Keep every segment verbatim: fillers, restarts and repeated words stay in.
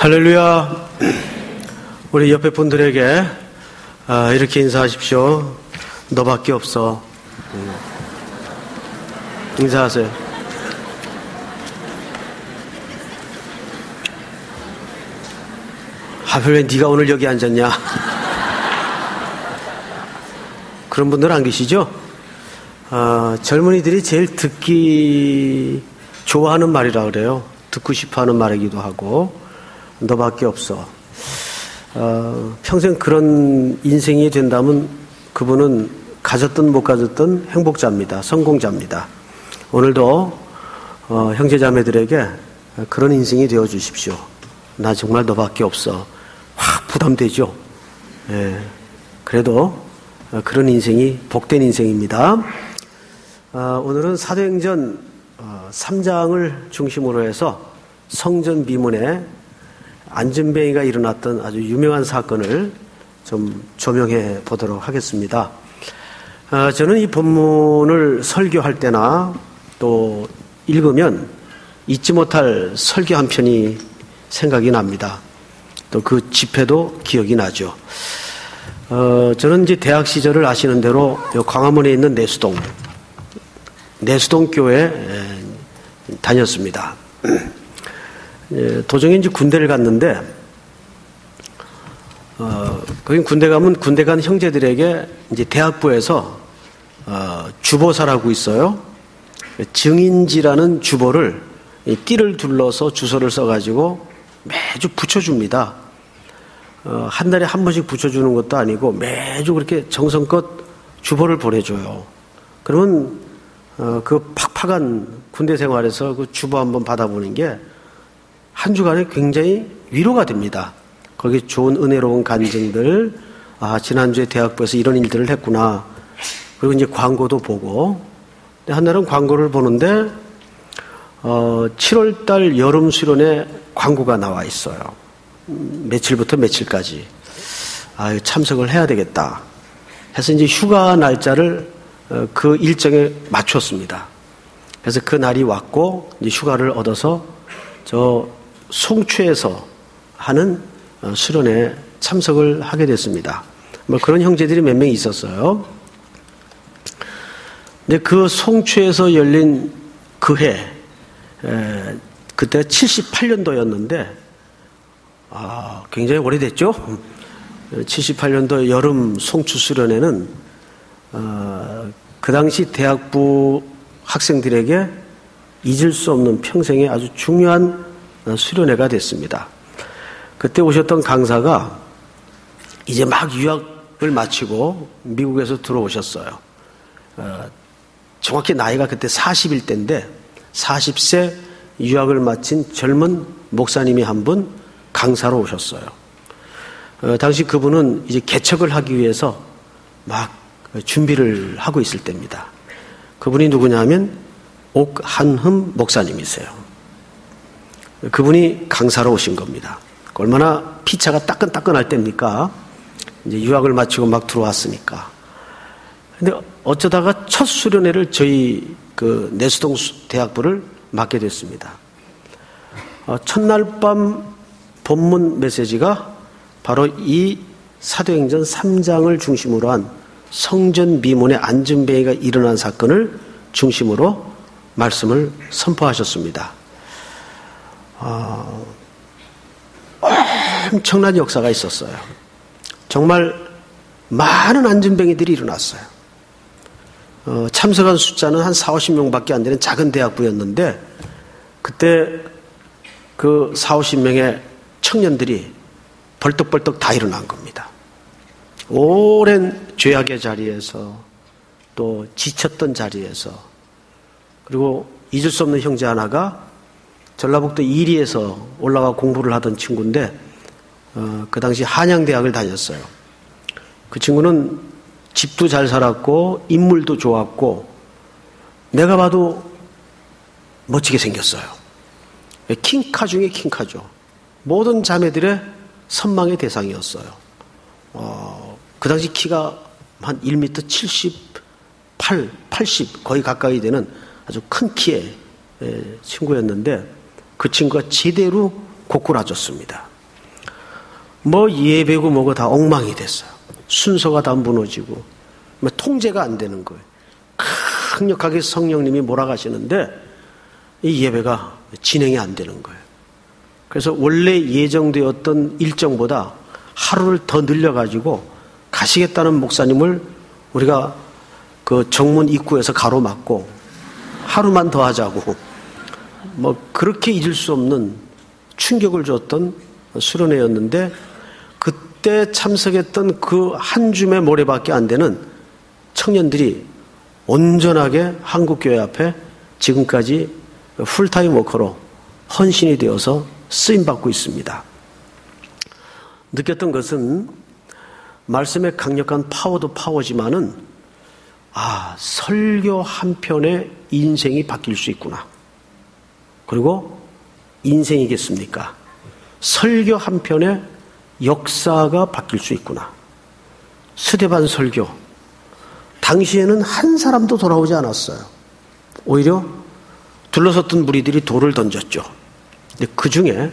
할렐루야. 우리 옆에 분들에게 아, 이렇게 인사하십시오. 너밖에 없어. 인사하세요. 하필 왜 네가 오늘 여기 앉았냐? 그런 분들 안 계시죠? 아, 젊은이들이 제일 듣기 좋아하는 말이라 그래요. 듣고 싶어하는 말이기도 하고. 너밖에 없어. 어, 평생 그런 인생이 된다면 그분은 가졌든 못 가졌든 행복자입니다. 성공자입니다. 오늘도 어, 형제자매들에게 그런 인생이 되어 주십시오. 나 정말 너밖에 없어. 확 부담되죠. 예, 그래도 그런 인생이 복된 인생입니다. 어, 오늘은 사도행전 어, 삼 장을 중심으로 해서 성전 미문에 안전뱅이가 일어났던 아주 유명한 사건을 좀 조명해 보도록 하겠습니다. 어, 저는 이 본문을 설교할 때나 또 읽으면 잊지 못할 설교 한 편이 생각이 납니다. 또 그 집회도 기억이 나죠. 어, 저는 이제 대학 시절을 아시는 대로 광화문에 있는 내수동, 내수동 교회에 다녔습니다. 도중에 이제 군대를 갔는데, 어, 거긴 군대 가면 군대 간 형제들에게 이제 대학부에서, 어, 주보사라고 있어요. 증인지라는 주보를, 띠를 둘러서 주소를 써가지고 매주 붙여줍니다. 어, 한 달에 한 번씩 붙여주는 것도 아니고 매주 그렇게 정성껏 주보를 보내줘요. 그러면, 어, 그 팍팍한 군대 생활에서 그 주보 한번 받아보는 게 한 주간에 굉장히 위로가 됩니다. 거기 좋은 은혜로운 간증들, 아, 지난주에 대학부에서 이런 일들을 했구나. 그리고 이제 광고도 보고, 한날은 광고를 보는데, 어, 칠월달 여름 수련회 광고가 나와 있어요. 며칠부터 며칠까지. 아, 참석을 해야 되겠다. 해서 이제 휴가 날짜를 어, 그 일정에 맞췄습니다. 그래서 그 날이 왔고, 이제 휴가를 얻어서 저 송추에서 하는 수련회에 참석을 하게 됐습니다. 뭐 그런 형제들이 몇 명 있었어요. 근데 그 송추에서 열린 그 해, 에, 그때 칠십팔 년도였는데, 아, 굉장히 오래됐죠? 칠십팔 년도 여름 송추 수련회는, 어, 그 당시 대학부 학생들에게 잊을 수 없는 평생에 아주 중요한 수련회가 됐습니다. 그때 오셨던 강사가 이제 막 유학을 마치고 미국에서 들어오셨어요. 어, 정확히 나이가 그때 사십일 대인데 사십 세 유학을 마친 젊은 목사님이 한 분 강사로 오셨어요. 어, 당시 그분은 이제 개척을 하기 위해서 막 준비를 하고 있을 때입니다. 그분이 누구냐면 옥한흠 목사님이세요. 그분이 강사로 오신 겁니다. 얼마나 피차가 따끈따끈할 때입니까? 이제 유학을 마치고 막 들어왔으니까. 근데 어쩌다가 첫 수련회를 저희 그 내수동 대학부를 맡게 됐습니다. 어, 첫날 밤 본문 메시지가 바로 이 사도행전 삼 장을 중심으로 한 성전 미문의 안전뱅이가 일어난 사건을 중심으로 말씀을 선포하셨습니다. 어, 엄청난 역사가 있었어요. 정말 많은 안전뱅이들이 일어났어요. 어, 참석한 숫자는 한 사오십 명밖에 안 되는 작은 대학부였는데 그때 그 사오십 명의 청년들이 벌떡벌떡 다 일어난 겁니다. 오랜 죄악의 자리에서 또 지쳤던 자리에서 그리고 잊을 수 없는 형제 하나가 전라북도 이리에서 올라가 공부를 하던 친구인데 어, 그 당시 한양대학을 다녔어요. 그 친구는 집도 잘 살았고 인물도 좋았고 내가 봐도 멋지게 생겼어요. 킹카 중에 킹카죠. 모든 자매들의 선망의 대상이었어요. 어, 그 당시 키가 한 일 미터 칠십팔, 팔십 거의 가까이 되는 아주 큰 키의 친구였는데 그 친구가 제대로 고꾸라졌습니다. 뭐 예배고 뭐고 다 엉망이 됐어요. 순서가 다 무너지고 뭐 통제가 안 되는 거예요. 강력하게 성령님이 몰아가시는데 이 예배가 진행이 안 되는 거예요. 그래서 원래 예정되었던 일정보다 하루를 더 늘려가지고 가시겠다는 목사님을 우리가 그 정문 입구에서 가로막고 하루만 더 하자고 뭐 그렇게 잊을 수 없는 충격을 줬던 수련회였는데 그때 참석했던 그 한 줌의 모래밖에 안 되는 청년들이 온전하게 한국교회 앞에 지금까지 풀타임 워커로 헌신이 되어서 쓰임받고 있습니다. 느꼈던 것은 말씀의 강력한 파워도 파워지만은 아, 설교 한 편에 인생이 바뀔 수 있구나. 그리고 인생이겠습니까? 설교 한 편에 역사가 바뀔 수 있구나. 스데반 설교. 당시에는 한 사람도 돌아오지 않았어요. 오히려 둘러섰던 무리들이 돌을 던졌죠. 근데 그 중에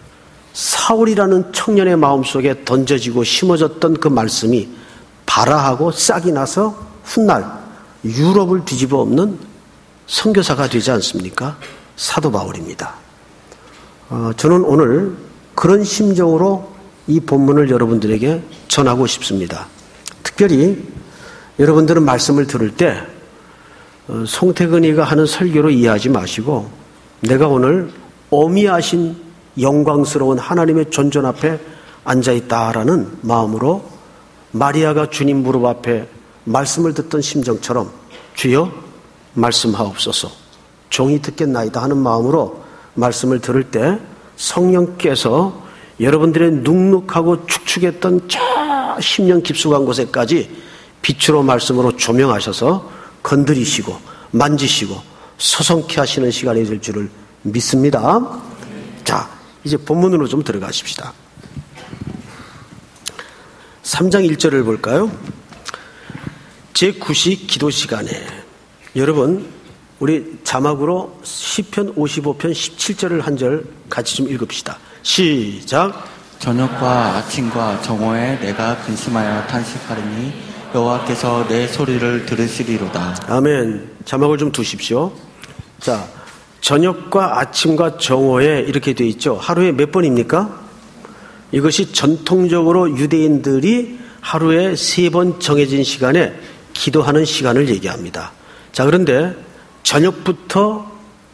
사울이라는 청년의 마음속에 던져지고 심어졌던 그 말씀이 발아하고 싹이 나서 훗날 유럽을 뒤집어 엎는 선교사가 되지 않습니까? 사도 바울입니다. 어, 저는 오늘 그런 심정으로 이 본문을 여러분들에게 전하고 싶습니다. 특별히 여러분들은 말씀을 들을 때 어, 송태근이가 하는 설교로 이해하지 마시고 내가 오늘 어미하신 영광스러운 하나님의 존전 앞에 앉아있다라는 마음으로 마리아가 주님 무릎 앞에 말씀을 듣던 심정처럼 주여 말씀하옵소서 종이 듣겠나이다 하는 마음으로 말씀을 들을 때 성령께서 여러분들의 눅눅하고 축축했던 저 심령 깊숙한 곳에까지 빛으로 말씀으로 조명하셔서 건드리시고 만지시고 서성케 하시는 시간이 될 줄을 믿습니다. 자, 이제 본문으로 좀 들어가십시다. 삼 장 일 절을 볼까요? 제구 시 기도 시간에 여러분 우리 자막으로 시편 오십오 편 십칠 절을 한 절 같이 좀 읽읍시다. 시작. 저녁과 아침과 정오에 내가 근심하여 탄식하리니 여호와께서 내 소리를 들으시리로다. 아멘. 자막을 좀 두십시오. 자, 저녁과 아침과 정오에 이렇게 되어 있죠. 하루에 몇 번입니까? 이것이 전통적으로 유대인들이 하루에 세 번 정해진 시간에 기도하는 시간을 얘기합니다. 자, 그런데 저녁부터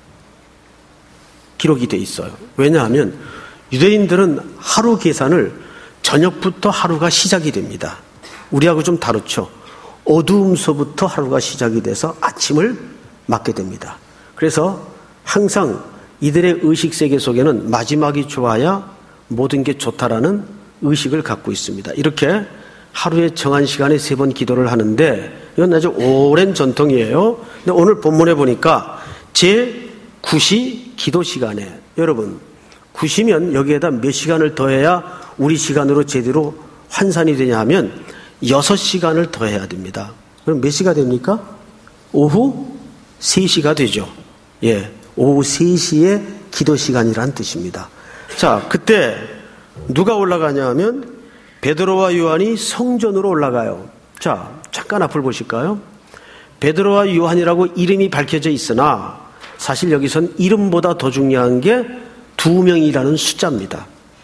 기록이 되어 있어요. 왜냐하면 유대인들은 하루 계산을 저녁부터 하루가 시작이 됩니다. 우리하고 좀 다르죠. 어두움서부터 하루가 시작이 돼서 아침을 맞게 됩니다. 그래서 항상 이들의 의식세계 속에는 마지막이 좋아야 모든 게 좋다라는 의식을 갖고 있습니다. 이렇게 하루에 정한 시간에 세 번 기도를 하는데 이건 아주 오랜 전통이에요. 근데 오늘 본문에 보니까 제구 시 기도 시간에 여러분 구 시면 여기에다 몇 시간을 더해야 우리 시간으로 제대로 환산이 되냐 하면 여섯 시간을 더해야 됩니다. 그럼 몇 시가 됩니까? 오후 세 시가 되죠. 예, 오후 세 시에 기도 시간이란 뜻입니다. 자, 그때 누가 올라가냐 하면 베드로와 요한이 성전으로 올라가요. 자, 잠깐 앞을 보실까요? 베드로와 요한이라고 이름이 밝혀져 있으나 사실 여기선 이름보다 더 중요한 게 두 명이라는 숫자입니다.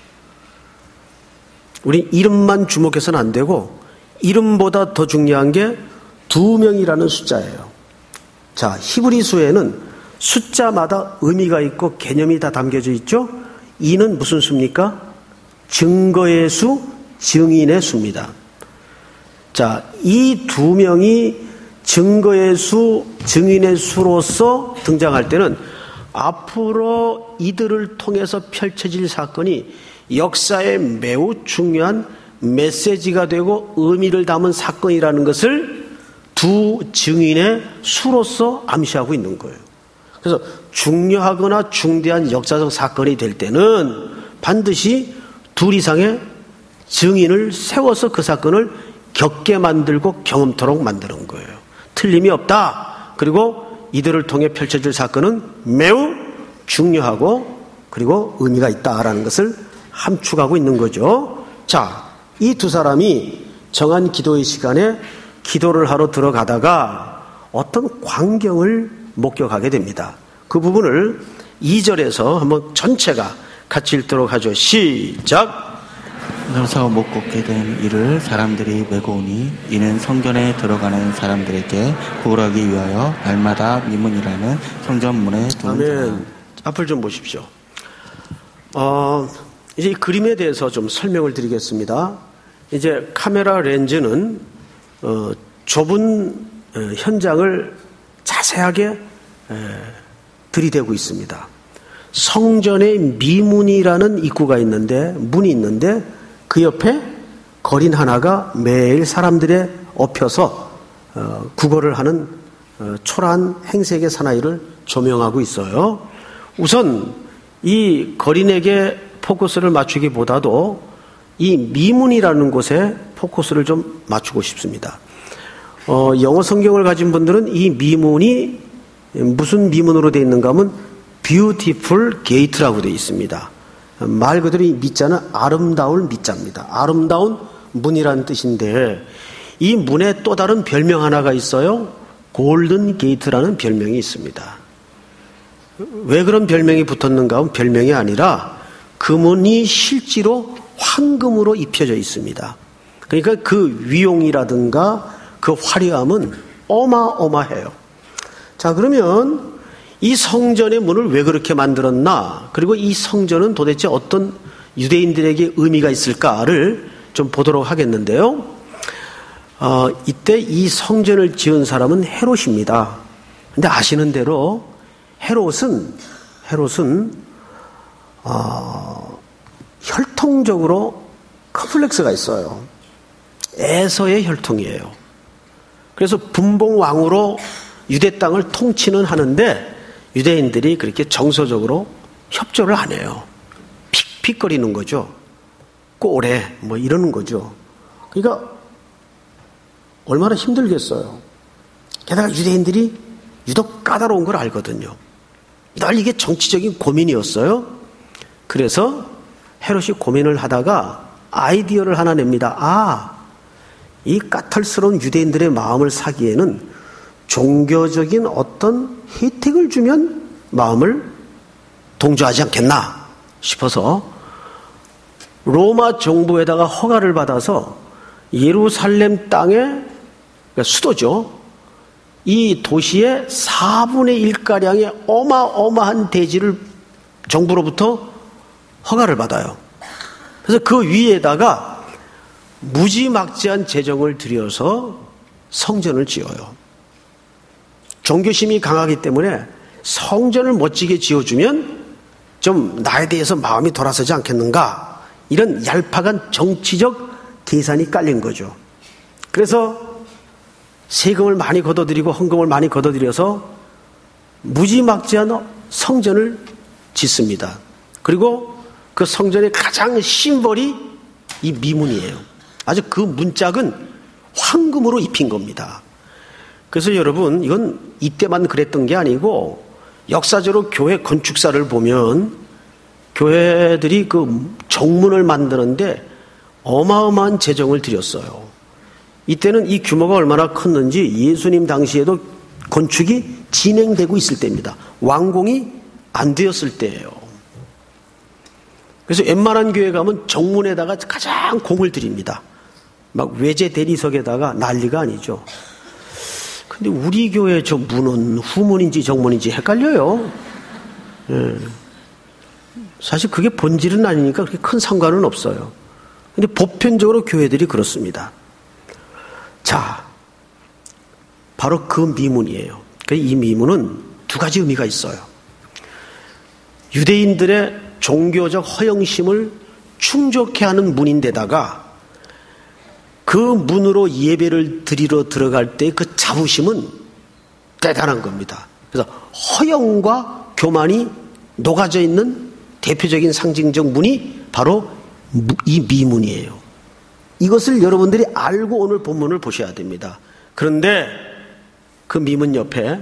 우리 이름만 주목해서는 안 되고 이름보다 더 중요한 게 두 명이라는 숫자예요. 자, 히브리수에는 숫자마다 의미가 있고 개념이 다 담겨져 있죠. 이는 무슨 수입니까? 증거의 수, 증인의 수입니다. 자, 이 두 명이 증거의 수, 증인의 수로서 등장할 때는 앞으로 이들을 통해서 펼쳐질 사건이 역사에 매우 중요한 메시지가 되고 의미를 담은 사건이라는 것을 두 증인의 수로서 암시하고 있는 거예요. 그래서 중요하거나 중대한 역사적 사건이 될 때는 반드시 둘 이상의 증인을 세워서 그 사건을 겪게 만들고 경험토록 만드는 거예요. 틀림이 없다. 그리고 이들을 통해 펼쳐질 사건은 매우 중요하고 그리고 의미가 있다라는 것을 함축하고 있는 거죠. 자, 이 두 사람이 정한 기도의 시간에 기도를 하러 들어가다가 어떤 광경을 목격하게 됩니다. 그 부분을 이 절에서 한번 전체가 같이 읽도록 하죠. 시작. 서서 못 걷게 된 이를 사람들이 메고 오니 이는 성전에 들어가는 사람들에게 구걸하기 위하여 날마다 미문이라는 성전문에 두는 자라. 아멘. 앞을 좀 보십시오. 어, 이제 이 그림에 대해서 좀 설명을 드리겠습니다. 이제 카메라 렌즈는 어, 좁은 어, 현장을 자세하게 에, 들이대고 있습니다. 성전에 미문이라는 입구가 있는데, 문이 있는데 그 옆에 거린 하나가 매일 사람들의 엎혀서 어, 구걸을 하는 어, 초라한 행색의 사나이를 조명하고 있어요. 우선 이 거린에게 포커스를 맞추기보다도 이 미문이라는 곳에 포커스를 좀 맞추고 싶습니다. 어, 영어 성경을 가진 분들은 이 미문이 무슨 미문으로 되어 있는가 하면 beautiful gate라고 되어 있습니다. 말 그대로 이 미자는 아름다울 미자입니다. 아름다운 문이라는 뜻인데 이 문에 또 다른 별명 하나가 있어요. 골든 게이트라는 별명이 있습니다. 왜 그런 별명이 붙었는가 하면 별명이 아니라 그 문이 실제로 황금으로 입혀져 있습니다. 그러니까 그 위용이라든가 그 화려함은 어마어마해요. 자, 그러면 이 성전의 문을 왜 그렇게 만들었나? 그리고 이 성전은 도대체 어떤 유대인들에게 의미가 있을까를 좀 보도록 하겠는데요. 어, 이때 이 성전을 지은 사람은 헤롯입니다. 근데 아시는 대로 헤롯은 헤롯은 어, 혈통적으로 컴플렉스가 있어요. 에서의 혈통이에요. 그래서 분봉왕으로 유대 땅을 통치는 하는데 유대인들이 그렇게 정서적으로 협조를 안 해요. 픽픽거리는 거죠. 꼬래 뭐 이러는 거죠. 그러니까 얼마나 힘들겠어요. 게다가 유대인들이 유독 까다로운 걸 알거든요. 늘 이게 정치적인 고민이었어요. 그래서 헤롯이 고민을 하다가 아이디어를 하나 냅니다. 아, 이 까탈스러운 유대인들의 마음을 사기에는 종교적인 어떤 혜택을 주면 마음을 동조하지 않겠나 싶어서 로마 정부에다가 허가를 받아서 예루살렘 땅에, 그러니까 수도죠, 이 도시의 사분의 일가량의 어마어마한 대지를 정부로부터 허가를 받아요. 그래서 그 위에다가 무지막지한 재정을 들여서 성전을 지어요. 종교심이 강하기 때문에 성전을 멋지게 지어주면 좀 나에 대해서 마음이 돌아서지 않겠는가, 이런 얄팍한 정치적 계산이 깔린 거죠. 그래서 세금을 많이 걷어들이고 헌금을 많이 걷어들여서 무지막지한 성전을 짓습니다. 그리고 그 성전의 가장 심벌이 이 미문이에요. 아주 그 문짝은 황금으로 입힌 겁니다. 그래서 여러분, 이건 이때만 그랬던 게 아니고 역사적으로 교회 건축사를 보면 교회들이 그 정문을 만드는데 어마어마한 재정을 들였어요. 이때는 이 규모가 얼마나 컸는지 예수님 당시에도 건축이 진행되고 있을 때입니다. 완공이 안 되었을 때예요. 그래서 웬만한 교회 가면 정문에다가 가장 공을 들입니다. 막 외제 대리석에다가 난리가 아니죠. 근데 우리 교회 저 문은 후문인지 정문인지 헷갈려요. 예. 사실 그게 본질은 아니니까 그렇게 큰 상관은 없어요. 근데 보편적으로 교회들이 그렇습니다. 자, 바로 그 미문이에요. 이 미문은 두 가지 의미가 있어요. 유대인들의 종교적 허영심을 충족해 하는 문인데다가 그 문으로 예배를 드리러 들어갈 때 그 자부심은 대단한 겁니다. 그래서 허영과 교만이 녹아져 있는 대표적인 상징적 문이 바로 이 미문이에요. 이것을 여러분들이 알고 오늘 본문을 보셔야 됩니다. 그런데 그 미문 옆에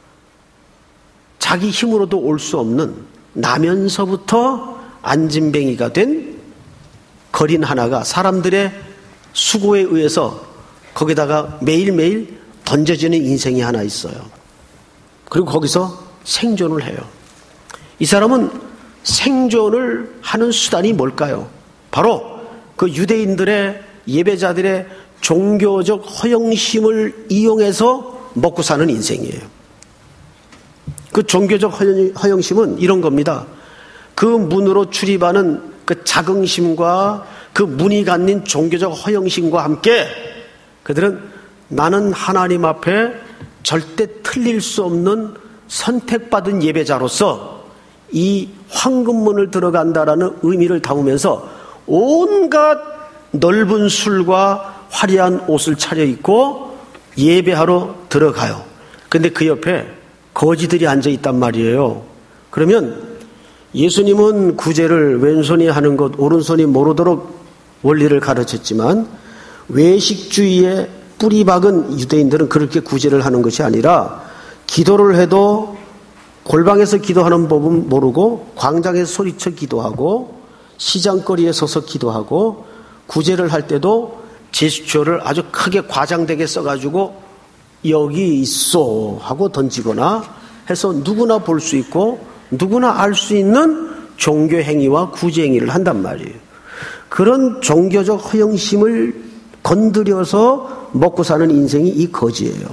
자기 힘으로도 올 수 없는 나면서부터 안진뱅이가 된 거린 하나가 사람들의 수고에 의해서 거기다가 매일매일 던져지는 인생이 하나 있어요. 그리고 거기서 생존을 해요. 이 사람은 생존을 하는 수단이 뭘까요? 바로 그 유대인들의 예배자들의 종교적 허영심을 이용해서 먹고 사는 인생이에요. 그 종교적 허영심은 이런 겁니다. 그 문으로 출입하는 그 자긍심과 그 문이 갖는 종교적 허영심과 함께 그들은 나는 하나님 앞에 절대 틀릴 수 없는 선택받은 예배자로서 이 황금문을 들어간다라는 의미를 담으면서 온갖 넓은 술과 화려한 옷을 차려입고 예배하러 들어가요. 근데 그 옆에 거지들이 앉아 있단 말이에요. 그러면 예수님은 구제를 왼손이 하는 것 오른손이 모르도록 원리를 가르쳤지만 외식주의에 뿌리 박은 유대인들은 그렇게 구제를 하는 것이 아니라 기도를 해도 골방에서 기도하는 법은 모르고 광장에서 소리쳐 기도하고 시장거리에 서서 기도하고 구제를 할 때도 제스처를 아주 크게 과장되게 써가지고 여기 있어 하고 던지거나 해서 누구나 볼 수 있고 누구나 알 수 있는 종교 행위와 구제 행위를 한단 말이에요. 그런 종교적 허영심을 건드려서 먹고 사는 인생이 이 거지예요.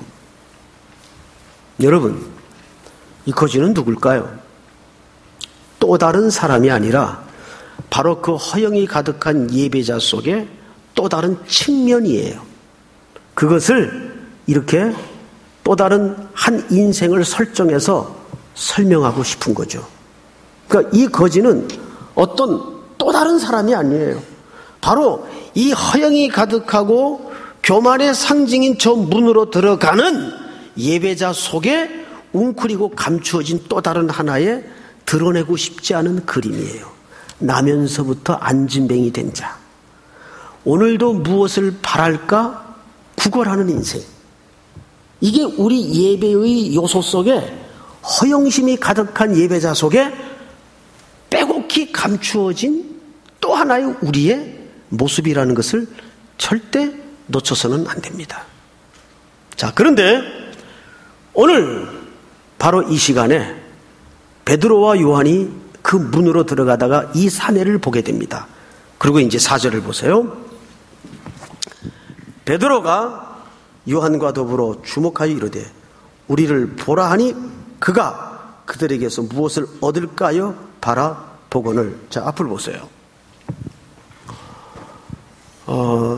여러분, 이 거지는 누굴까요? 또 다른 사람이 아니라 바로 그 허영이 가득한 예배자 속에 또 다른 측면이에요. 그것을 이렇게 또 다른 한 인생을 설정해서 설명하고 싶은 거죠. 그러니까 이 거지는 어떤 또 다른 사람이 아니에요. 바로 이 허영이 가득하고 교만의 상징인 저 문으로 들어가는 예배자 속에 웅크리고 감추어진 또 다른 하나의 드러내고 싶지 않은 그림이에요. 나면서부터 안진뱅이 된 자. 오늘도 무엇을 바랄까 구걸하는 인생. 이게 우리 예배의 요소 속에 허영심이 가득한 예배자 속에 빼곡히 감추어진 또 하나의 우리의 모습이라는 것을 절대 놓쳐서는 안 됩니다. 자, 그런데 오늘 바로 이 시간에 베드로와 요한이 그 문으로 들어가다가 이 사내를 보게 됩니다. 그리고 이제 사 절을 보세요. 베드로가 요한과 더불어 주목하여 이르되 우리를 보라 하니 그가 그들에게서 무엇을 얻을까요? 바라보거늘. 자, 앞을 보세요. 어,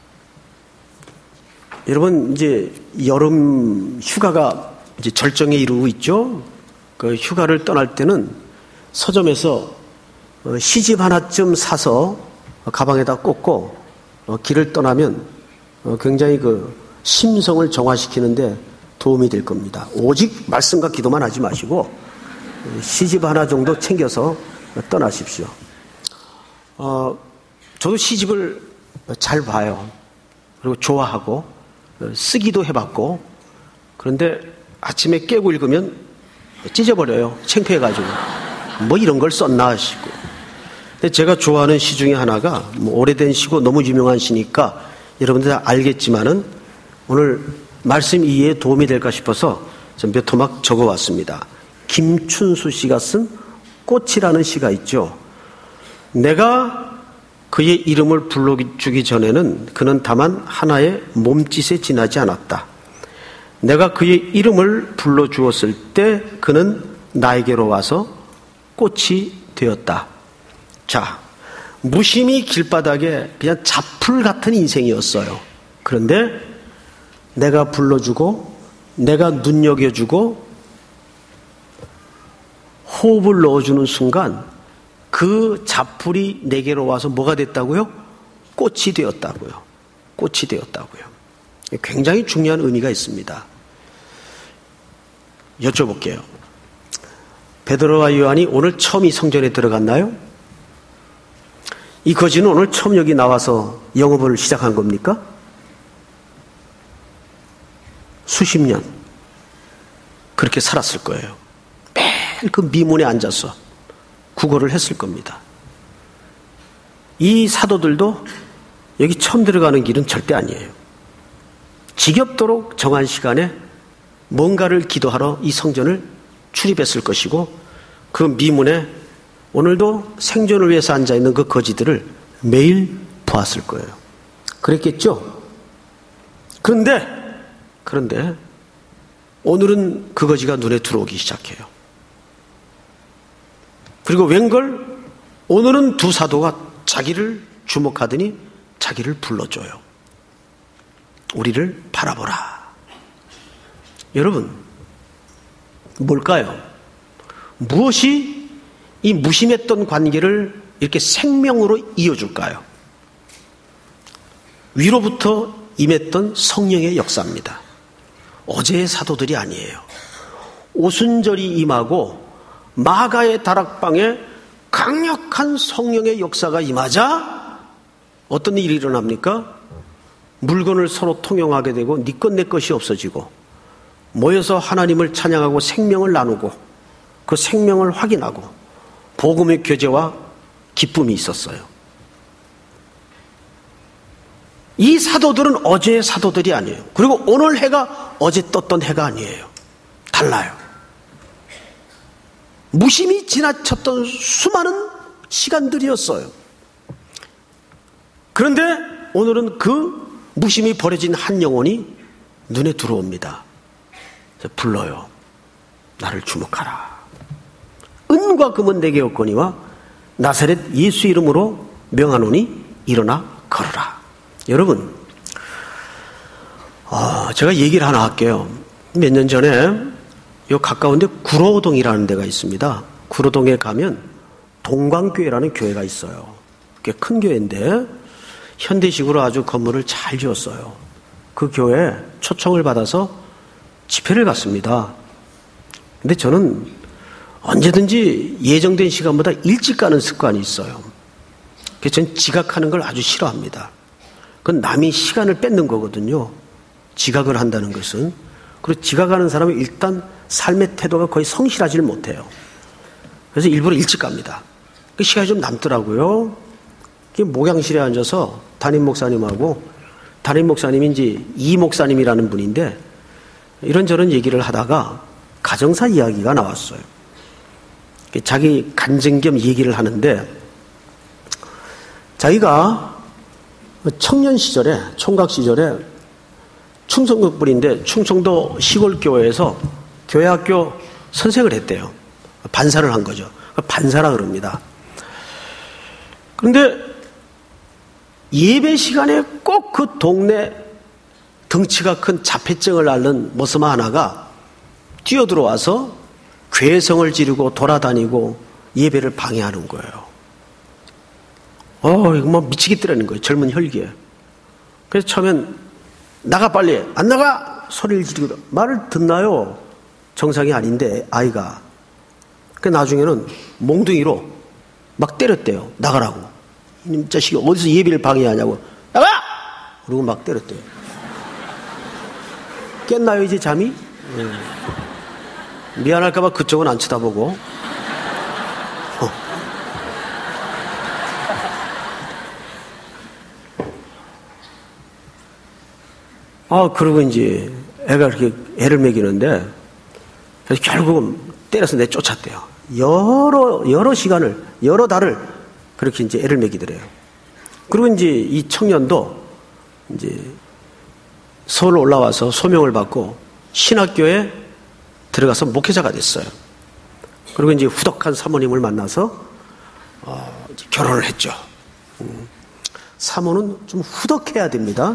여러분 이제 여름 휴가가 이제 절정에 이르고 있죠. 그 휴가를 떠날 때는 서점에서 시집 하나쯤 사서 가방에다 꽂고 길을 떠나면 굉장히 그 심성을 정화시키는데 도움이 될 겁니다. 오직 말씀과 기도만 하지 마시고 시집 하나 정도 챙겨서 떠나십시오. 어, 저도 시집을 잘 봐요. 그리고 좋아하고 쓰기도 해봤고 그런데 아침에 깨고 읽으면 찢어버려요. 창피해가지고 뭐 이런 걸 썼나 하시고. 근데 제가 좋아하는 시 중에 하나가 뭐 오래된 시고 너무 유명한 시니까 여러분들 다 알겠지만은 오늘 말씀 이해에 도움이 될까 싶어서 몇 토막 적어왔습니다. 김춘수 씨가 쓴 꽃이라는 시가 있죠. 내가 그의 이름을 불러주기 전에는 그는 다만 하나의 몸짓에 지나지 않았다. 내가 그의 이름을 불러주었을 때 그는 나에게로 와서 꽃이 되었다. 자, 무심히 길바닥에 그냥 잡풀 같은 인생이었어요. 그런데 내가 불러주고 내가 눈여겨주고 호흡을 넣어주는 순간 그 잡풀이 내게로 와서 뭐가 됐다고요? 꽃이 되었다고요. 꽃이 되었다고요. 굉장히 중요한 의미가 있습니다. 여쭤볼게요. 베드로와 요한이 오늘 처음 이 성전에 들어갔나요? 이 거지는 오늘 처음 여기 나와서 영업을 시작한 겁니까? 수십 년 그렇게 살았을 거예요. 매일 그 미문에 앉아서 구걸을 했을 겁니다. 이 사도들도 여기 처음 들어가는 길은 절대 아니에요. 지겹도록 정한 시간에 뭔가를 기도하러 이 성전을 출입했을 것이고 그 미문에 오늘도 생존을 위해서 앉아있는 그 거지들을 매일 보았을 거예요. 그랬겠죠? 그런데 그런데 오늘은 그 거지가 눈에 들어오기 시작해요. 그리고 웬걸 오늘은 두 사도가 자기를 주목하더니 자기를 불러줘요. 우리를 바라보라. 여러분, 뭘까요? 무엇이 이 무심했던 관계를 이렇게 생명으로 이어줄까요? 위로부터 임했던 성령의 역사입니다. 어제의 사도들이 아니에요. 오순절이 임하고 마가의 다락방에 강력한 성령의 역사가 임하자 어떤 일이 일어납니까? 물건을 서로 통용하게 되고 네 것 내 것이 없어지고 모여서 하나님을 찬양하고 생명을 나누고 그 생명을 확인하고 복음의 교제와 기쁨이 있었어요. 이 사도들은 어제의 사도들이 아니에요. 그리고 오늘 해가 어제 떴던 해가 아니에요. 달라요. 무심히 지나쳤던 수많은 시간들이었어요. 그런데 오늘은 그 무심히 버려진 한 영혼이 눈에 들어옵니다. 불러요. 나를 주목하라. 은과 금은 내게 없거니와 나사렛 예수 이름으로 명하노니 일어나 걸으라. 여러분, 어, 제가 얘기를 하나 할게요. 몇 년 전에 요 가까운데 구로동이라는 데가 있습니다. 구로동에 가면 동광교회라는 교회가 있어요. 꽤 큰 교회인데 현대식으로 아주 건물을 잘 지었어요. 그 교회에 초청을 받아서 집회를 갔습니다. 근데 저는 언제든지 예정된 시간보다 일찍 가는 습관이 있어요. 그래서 저는 지각하는 걸 아주 싫어합니다. 그건 남이 시간을 뺏는 거거든요. 지각을 한다는 것은. 그리고 지각하는 사람은 일단 삶의 태도가 거의 성실하지를 못해요. 그래서 일부러 일찍 갑니다. 그 시간이 좀 남더라고요. 목양실에 앉아서 담임 목사님하고 담임 목사님인지 이 목사님이라는 분인데 이런저런 얘기를 하다가 가정사 이야기가 나왔어요. 자기 간증 겸 얘기를 하는데 자기가 청년 시절에 총각 시절에 충청도 분인데 충청도 시골교회에서 교회학교 선생을 했대요. 반사를 한 거죠. 반사라 그럽니다. 그런데 예배 시간에 꼭 그 동네 덩치가 큰 자폐증을 앓는 모스마 하나가 뛰어들어와서 괴성을 지르고 돌아다니고 예배를 방해하는 거예요. 어, 이거 뭐 미치겠더라는 거예요. 젊은 혈기에. 그래서 처음엔 나가 빨리 안 나가 소리를 지르고 말을 듣나요? 정상이 아닌데 아이가. 그 나중에는 몽둥이로 막 때렸대요. 나가라고. 이 자식이 어디서 예배를 방해하냐고. 나가! 그러고 막 때렸대요. 깼나요 이제 잠이? 네. 미안할까봐 그쪽은 안 쳐다보고. 어. 아, 그러고 이제 애가 이렇게 애를 먹이는데, 그래서 결국은 때려서 내쫓았대요. 여러, 여러 시간을, 여러 달을 그렇게 이제 애를 먹이더래요. 그리고 이제 이 청년도 이제 서울 올라와서 소명을 받고 신학교에 들어가서 목회자가 됐어요. 그리고 이제 후덕한 사모님을 만나서 어, 이제 결혼을 했죠. 음, 사모는 좀 후덕해야 됩니다.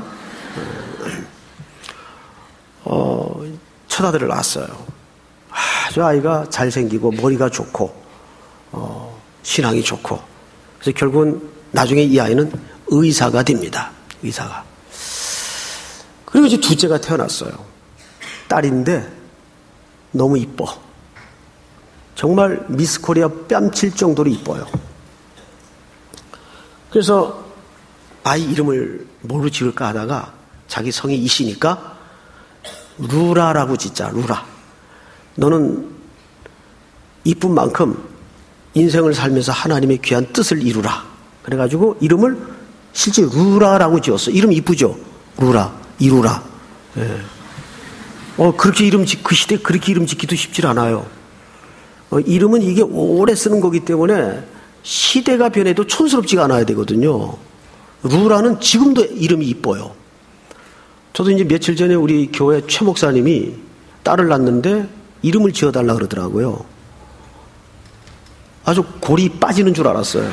어, 첫 아들을 낳았어요. 아주 아이가 잘생기고 머리가 좋고 어, 신앙이 좋고 그래서 결국은 나중에 이 아이는 의사가 됩니다. 의사가. 그리고 이제 둘째가 태어났어요. 딸인데 너무 이뻐. 정말 미스 코리아 뺨칠 정도로 이뻐요. 그래서 아이 이름을 뭐로 지을까 하다가 자기 성이 이시니까 루라라고 짓자. 루라. 너는 이쁜 만큼 인생을 살면서 하나님의 귀한 뜻을 이루라. 그래가지고 이름을 실제 루라라고 지었어. 이름 이쁘죠? 루라, 이루라. 예. 어, 그렇게 이름 짓, 그 시대에 그렇게 이름 짓기도 쉽지 않아요. 어, 이름은 이게 오래 쓰는 거기 때문에 시대가 변해도 촌스럽지가 않아야 되거든요. 루라는 지금도 이름이 이뻐요. 저도 이제 며칠 전에 우리 교회 최 목사님이 딸을 낳는데 이름을 지어달라 그러더라고요. 아주 골이 빠지는 줄 알았어요.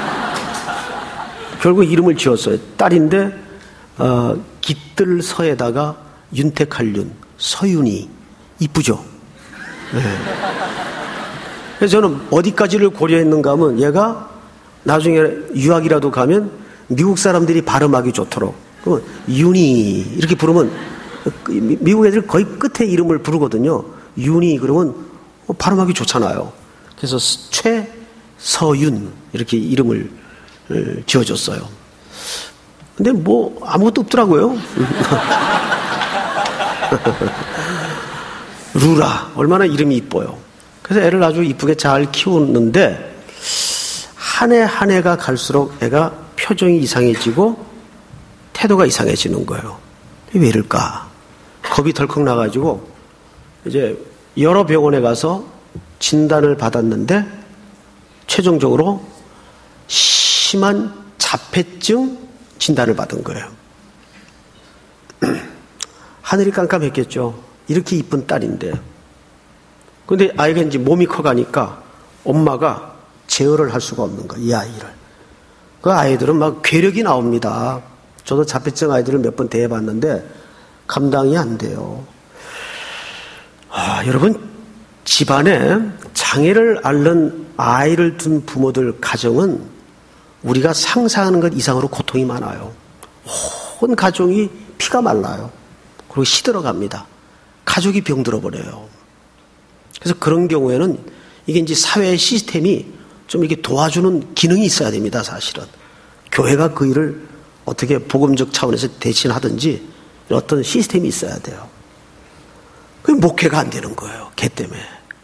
결국 이름을 지었어요. 딸인데 어, 깃들서에다가 윤택할 윤, 서윤이. 이쁘죠? 네. 그래서 저는 어디까지를 고려했는가 하면 얘가 나중에 유학이라도 가면 미국 사람들이 발음하기 좋도록 그러면 윤이 이렇게 부르면 미국 애들 거의 끝에 이름을 부르거든요. 윤이 그러면 발음하기 좋잖아요. 그래서 최서윤 이렇게 이름을 지어줬어요. 근데 뭐 아무것도 없더라고요. 루라 얼마나 이름이 이뻐요. 그래서 애를 아주 이쁘게 잘 키우는데 한 해 한 해가 갈수록 애가 표정이 이상해지고 태도가 이상해지는 거예요. 왜 이럴까? 겁이 덜컥 나가지고 이제 여러 병원에 가서 진단을 받았는데 최종적으로 심한 자폐증 진단을 받은 거예요. 하늘이 깜깜했겠죠. 이렇게 이쁜 딸인데. 근데 아이가 이제 몸이 커가니까 엄마가 제어를 할 수가 없는 거예요. 이 아이를. 그 아이들은 막 괴력이 나옵니다. 저도 자폐증 아이들을 몇 번 대해봤는데 감당이 안 돼요. 아, 여러분 집안에 장애를 앓는 아이를 둔 부모들 가정은 우리가 상상하는 것 이상으로 고통이 많아요. 온 가정이 피가 말라요. 그리고 시들어갑니다. 가족이 병들어 버려요. 그래서 그런 경우에는 이게 이제 사회 시스템이 좀 이렇게 도와주는 기능이 있어야 됩니다, 사실은. 교회가 그 일을 어떻게 복음적 차원에서 대신하든지 어떤 시스템이 있어야 돼요. 그게 목회가 안 되는 거예요, 걔 때문에.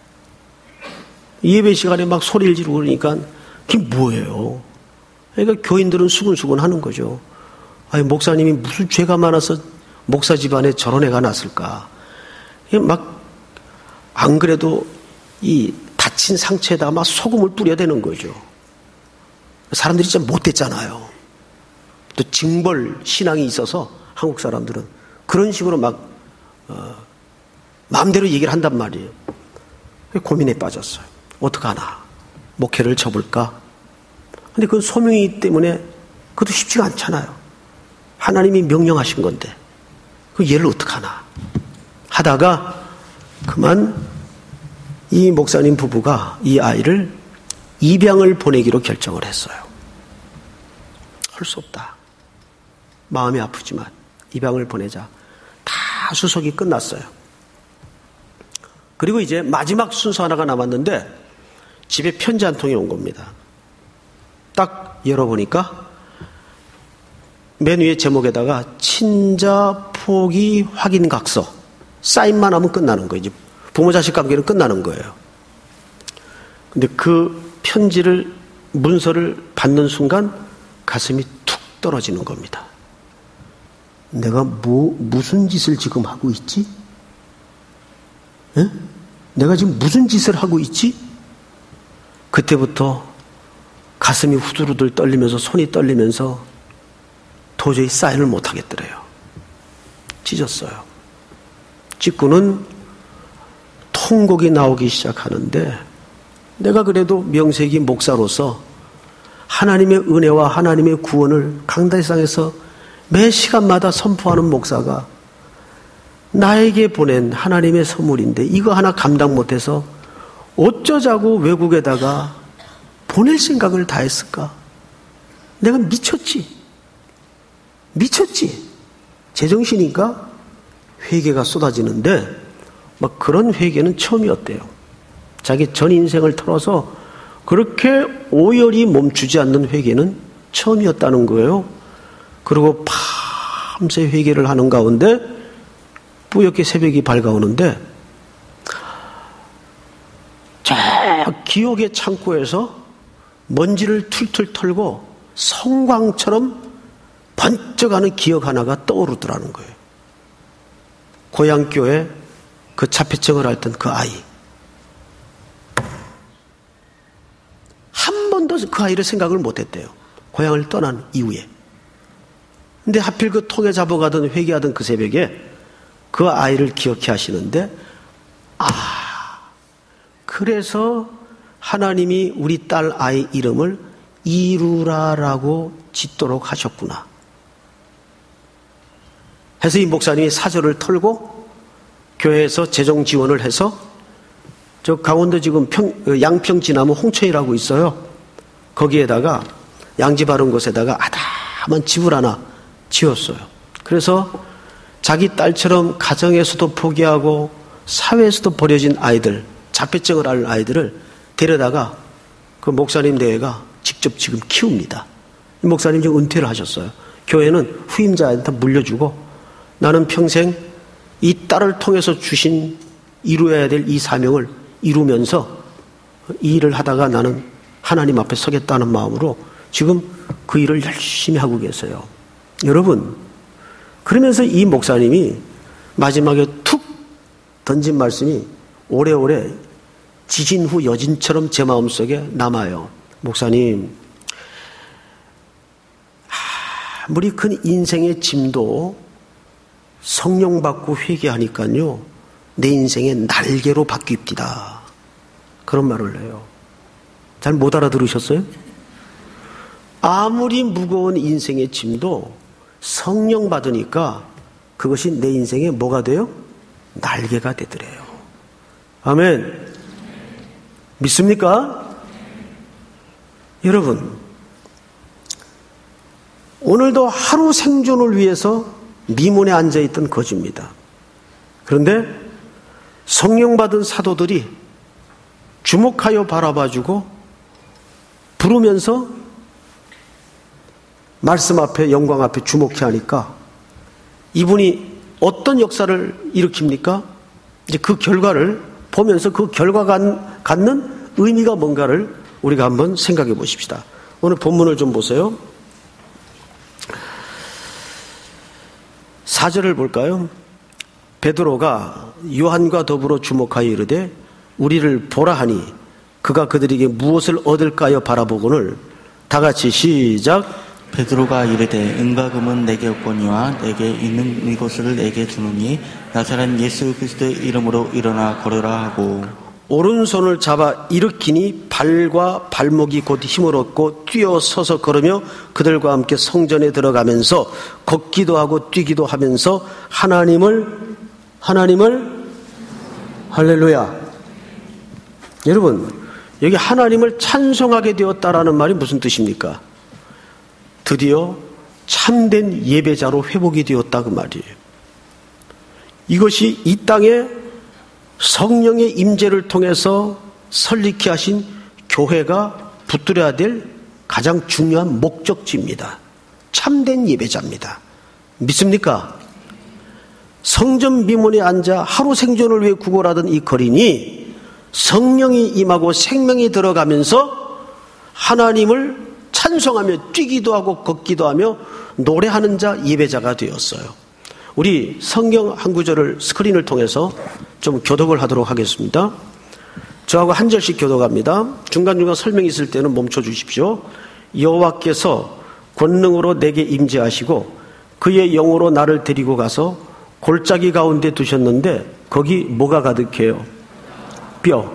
예배 시간에 막 소리를 지르고 그러니까 그게 뭐예요? 그러니까 교인들은 수근수근 하는 거죠. 아니, 목사님이 무슨 죄가 많아서 목사 집안에 저런 애가 났을까? 막, 안 그래도 이 다친 상처에다 막 소금을 뿌려대는 거죠. 사람들이 진짜 못됐잖아요. 또 징벌 신앙이 있어서 한국 사람들은 그런 식으로 막, 어, 마음대로 얘기를 한단 말이에요. 고민에 빠졌어요. 어떡하나. 목회를 접을까? 근데 그건 소명이기 때문에 그것도 쉽지가 않잖아요. 하나님이 명령하신 건데. 그 얘를 어떡하나. 하다가 그만 이 목사님 부부가 이 아이를 입양을 보내기로 결정을 했어요. 할 수 없다. 마음이 아프지만 입양을 보내자. 다 수속이 끝났어요. 그리고 이제 마지막 순서 하나가 남았는데 집에 편지 한 통이 온 겁니다. 딱 열어보니까 맨 위에 제목에다가 친자 포기 확인 각서 사인만 하면 끝나는 거예요. 이제 부모 자식 관계는 끝나는 거예요. 근데 그 편지를 문서를 받는 순간 가슴이 툭 떨어지는 겁니다. 내가 뭐 무슨 짓을 지금 하고 있지? 에? 내가 지금 무슨 짓을 하고 있지? 그때부터 가슴이 후들후들 떨리면서 손이 떨리면서 도저히 사인을 못 하겠더래요. 찢었어요. 찢고는 통곡이 나오기 시작하는데 내가 그래도 명색이 목사로서 하나님의 은혜와 하나님의 구원을 강다상에서 매 시간마다 선포하는 목사가 나에게 보낸 하나님의 선물인데 이거 하나 감당 못해서 어쩌자고 외국에다가 보낼 생각을 다 했을까? 내가 미쳤지. 미쳤지. 제정신인가? 회개가 쏟아지는데 막 그런 회개는 처음이었대요. 자기 전 인생을 털어서 그렇게 오열이 멈추지 않는 회개는 처음이었다는 거예요. 그리고 밤새 회개를 하는 가운데 뿌옇게 새벽이 밝아오는데 저 기억의 창고에서 먼지를 툴툴 털고 성광처럼 번쩍하는 기억 하나가 떠오르더라는 거예요. 고향교회 그 자폐증을 앓던 그 아이. 한 번도 그 아이를 생각을 못했대요. 고향을 떠난 이후에. 근데 하필 그 통에 잡아가던 회개하던 그 새벽에 그 아이를 기억해 하시는데, 아, 그래서 하나님이 우리 딸 아이 이름을 이루라라고 짓도록 하셨구나. 해서 이 목사님이 사절을 털고 교회에서 재정 지원을 해서 저 강원도 지금 평, 양평 지나무 홍천이라고 있어요. 거기에다가 양지 바른 곳에다가 아담한 집을 하나 지었어요. 그래서 자기 딸처럼 가정에서도 포기하고 사회에서도 버려진 아이들, 자폐증을 앓는 아이들을 데려다가 그 목사님 대회가 직접 지금 키웁니다. 이 목사님 지금 은퇴를 하셨어요. 교회는 후임자한테 물려주고 나는 평생 이 딸을 통해서 주신 이루어야 될 이 사명을 이루면서 이 일을 하다가 나는 하나님 앞에 서겠다는 마음으로 지금 그 일을 열심히 하고 계세요. 여러분, 그러면서 이 목사님이 마지막에 툭 던진 말씀이 오래오래 지진 후 여진처럼 제 마음속에 남아요. 목사님, 아무리 큰 인생의 짐도 성령 받고 회개하니까요, 내 인생의 날개로 바뀝니다. 그런 말을 해요. 잘 못 알아들으셨어요? 아무리 무거운 인생의 짐도 성령 받으니까 그것이 내 인생에 뭐가 돼요? 날개가 되더래요. 아멘. 믿습니까? 여러분, 오늘도 하루 생존을 위해서 미문에 앉아있던 거지입니다. 그런데 성령 받은 사도들이 주목하여 바라봐주고 부르면서 말씀 앞에, 영광 앞에 주목해 하니까 이분이 어떤 역사를 일으킵니까? 이제 그 결과를 보면서 그 결과가 갖는 의미가 뭔가를 우리가 한번 생각해 보십시다. 오늘 본문을 좀 보세요. 사 절을 볼까요? 베드로가 요한과 더불어 주목하여 이르되 우리를 보라 하니 그가 그들에게 무엇을 얻을까요 바라보고는 다 같이 시작. 베드로가 이르되 은과 금은 내게 없거니와 내게 있는 이것을 내게 주노니 나사렛 예수 그리스도의 이름으로 일어나 걸으라 하고 오른손을 잡아 일으키니 발과 발목이 곧 힘을 얻고 뛰어 서서 걸으며 그들과 함께 성전에 들어가면서 걷기도 하고 뛰기도 하면서 하나님을 하나님을 할렐루야. 여러분, 여기 하나님을 찬송하게 되었다라는 말이 무슨 뜻입니까? 드디어 참된 예배자로 회복이 되었다 그 말이에요. 이것이 이 땅에 성령의 임재를 통해서 설립케 하신 교회가 붙들어야 될 가장 중요한 목적지입니다. 참된 예배자입니다. 믿습니까? 성전 비문에 앉아 하루 생존을 위해 구걸하던 이 거린이 성령이 임하고 생명이 들어가면서 하나님을 찬송하며 뛰기도 하고 걷기도 하며 노래하는 자 예배자가 되었어요. 우리 성경 한 구절을 스크린을 통해서 좀 교독을 하도록 하겠습니다. 저하고 한 절씩 교독합니다. 중간중간 설명이 있을 때는 멈춰 주십시오. 여호와께서 권능으로 내게 임재하시고 그의 영으로 나를 데리고 가서 골짜기 가운데 두셨는데 거기 뭐가 가득해요? 뼈.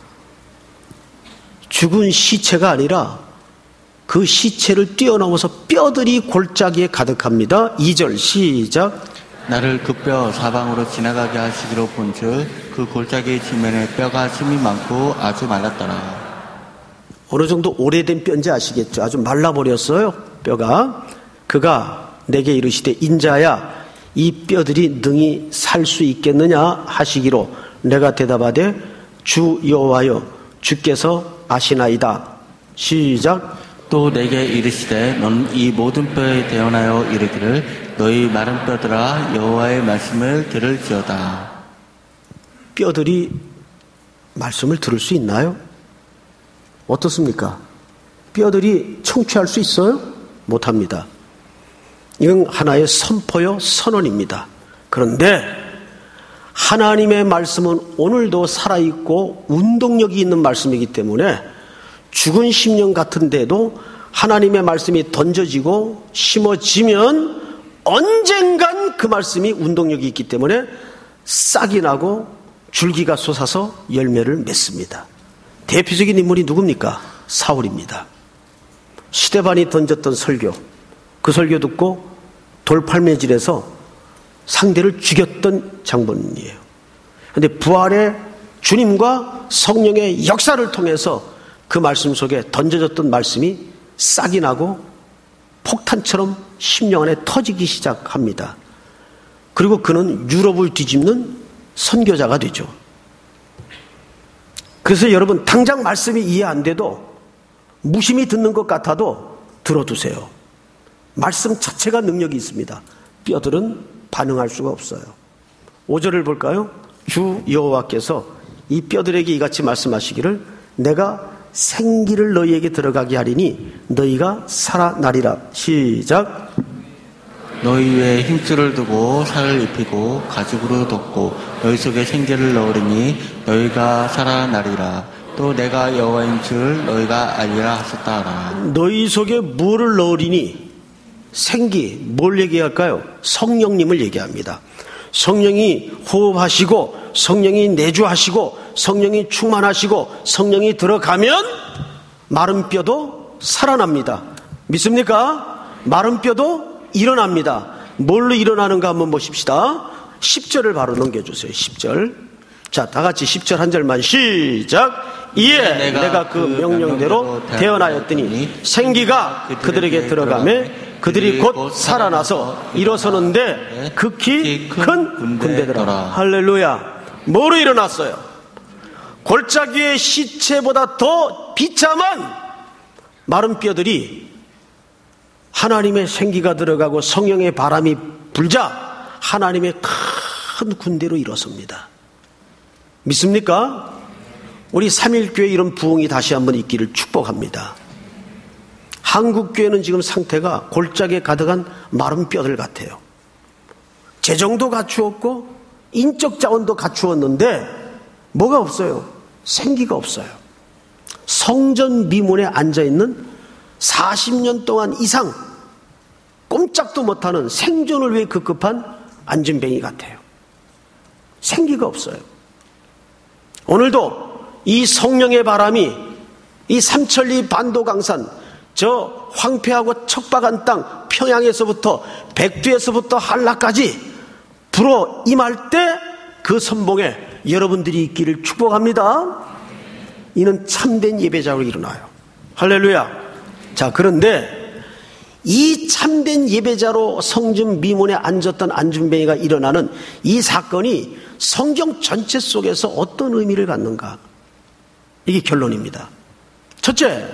죽은 시체가 아니라 그 시체를 뛰어넘어서 뼈들이 골짜기에 가득합니다. 이 절 시작. 나를 그 뼈 사방으로 지나가게 하시기로 본즉 그 골짜기 지면에 뼈가 심이 많고 아주 말랐더라. 어느 정도 오래된 뼈인지 아시겠죠? 아주 말라버렸어요, 뼈가. 그가 내게 이르시되 인자야 이 뼈들이 능히 살 수 있겠느냐 하시기로 내가 대답하되 주 여호와여 주께서 아시나이다. 시작. 또 내게 이르시되 넌 이 모든 뼈에 대언하여 이르기를 너희 마른 뼈들아 여호와의 말씀을 들을지어다. 뼈들이 말씀을 들을 수 있나요? 어떻습니까? 뼈들이 청취할 수 있어요? 못합니다. 이건 하나의 선포요 선언입니다. 그런데 하나님의 말씀은 오늘도 살아있고 운동력이 있는 말씀이기 때문에 죽은 심령 같은데도 하나님의 말씀이 던져지고 심어지면 언젠간 그 말씀이 운동력이 있기 때문에 싹이 나고 줄기가 솟아서 열매를 맺습니다. 대표적인 인물이 누굽니까? 사울입니다. 스데반이 던졌던 설교, 그 설교 듣고 돌팔매질에서 상대를 죽였던 장본인이에요. 그런데 부활의 주님과 성령의 역사를 통해서 그 말씀 속에 던져졌던 말씀이 싹이 나고 폭탄처럼 심령 안에 터지기 시작합니다. 그리고 그는 유럽을 뒤집는 선교자가 되죠. 그래서 여러분, 당장 말씀이 이해 안 돼도 무심히 듣는 것 같아도 들어두세요. 말씀 자체가 능력이 있습니다. 뼈들은 반응할 수가 없어요. 오 절을 볼까요? 주 여호와께서 이 뼈들에게 이같이 말씀하시기를 내가 생기를 너희에게 들어가게 하리니 너희가 살아나리라. 시작. 너희 위에 힘줄을 두고 살을 입히고 가죽으로 덮고 너희 속에 생기를 넣으리니 너희가 살아나리라. 또 내가 여호와인 줄 너희가 알리라 하셨다 하라. 너희 속에 뭐를 넣으리니? 생기, 뭘 얘기할까요? 성령님을 얘기합니다. 성령이 호흡하시고 성령이 내주하시고 성령이 충만하시고 성령이 들어가면 마른 뼈도 살아납니다. 믿습니까? 마른 뼈도 일어납니다. 뭘로 일어나는가 한번 보십시다. 십 절을 바로 넘겨주세요. 십 절. 자, 다 같이 십 절 한 절만 시작. 이에 내가, 내가 그 명령대로 태어나였더니 생기가 그들에게 들어가매 그들이 곧 살아나서 일어서는데 극히 큰 군대더라. 할렐루야. 뭐로 일어났어요? 골짜기의 시체보다 더 비참한 마른 뼈들이 하나님의 생기가 들어가고 성령의 바람이 불자 하나님의 큰 군대로 일어섭니다. 믿습니까? 우리 삼일교회 이런 부흥이 다시 한번 있기를 축복합니다. 한국교회는 지금 상태가 골짜기에 가득한 마른 뼈들 같아요. 재정도 갖추었고 인적 자원도 갖추었는데 뭐가 없어요? 생기가 없어요. 성전 미문에 앉아있는 사십 년 동안 이상 꼼짝도 못하는 생존을 위해 급급한 안진뱅이 같아요. 생기가 없어요. 오늘도 이 성령의 바람이 이 삼천리 반도강산 저 황폐하고 척박한 땅 평양에서부터 백두에서부터 한라까지 불어 임할 때 그 선봉에 여러분들이 있기를 축복합니다. 이는 참된 예배자로 일어나요. 할렐루야. 자, 그런데 이 참된 예배자로 성전 미문에 앉았던 안준뱅이가 일어나는 이 사건이 성경 전체 속에서 어떤 의미를 갖는가? 이게 결론입니다. 첫째,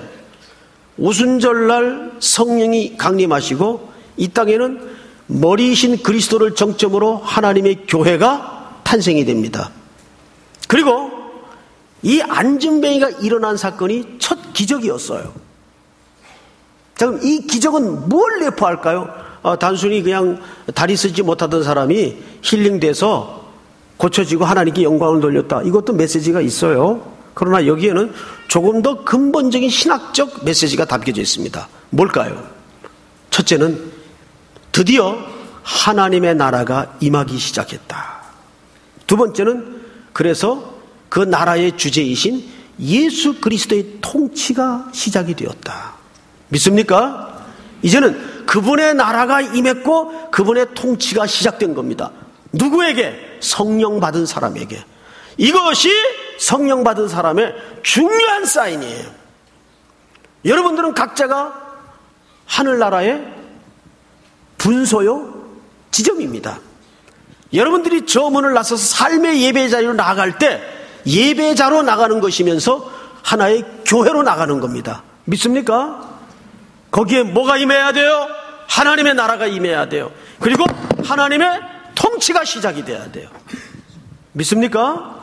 오순절날 성령이 강림하시고 이 땅에는 머리이신 그리스도를 정점으로 하나님의 교회가 탄생이 됩니다. 그리고 이 안진뱅이가 일어난 사건이 첫 기적이었어요. 자, 그럼 이 기적은 뭘 내포할까요? 어, 단순히 그냥 다리 쓰지 못하던 사람이 힐링돼서 고쳐지고 하나님께 영광을 돌렸다. 이것도 메시지가 있어요. 그러나 여기에는 조금 더 근본적인 신학적 메시지가 담겨져 있습니다. 뭘까요? 첫째는 드디어 하나님의 나라가 임하기 시작했다. 두 번째는 그래서 그 나라의 주제이신 예수 그리스도의 통치가 시작이 되었다. 믿습니까? 이제는 그분의 나라가 임했고 그분의 통치가 시작된 겁니다. 누구에게? 성령 받은 사람에게. 이것이 성령 받은 사람의 중요한 사인이에요. 여러분들은 각자가 하늘나라의 분소요 지점입니다. 여러분들이 저 문을 나서서 삶의 예배자리로 나아갈 때 예배자로 나가는 것이면서 하나의 교회로 나가는 겁니다. 믿습니까? 거기에 뭐가 임해야 돼요? 하나님의 나라가 임해야 돼요. 그리고 하나님의 통치가 시작이 돼야 돼요. 믿습니까?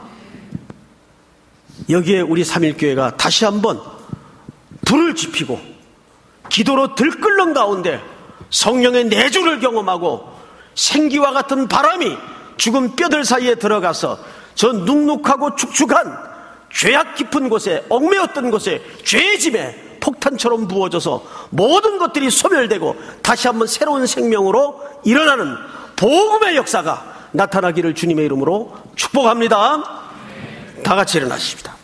여기에 우리 삼일교회가 다시 한번 불을 지피고 기도로 들끓는 가운데 성령의 내주를 경험하고 생기와 같은 바람이 죽은 뼈들 사이에 들어가서 저 눅눅하고 축축한 죄악 깊은 곳에, 얽매였던 곳에, 죄의 짐에 폭탄처럼 부어져서 모든 것들이 소멸되고 다시 한번 새로운 생명으로 일어나는 복음의 역사가 나타나기를 주님의 이름으로 축복합니다. 다 같이 일어나십니다.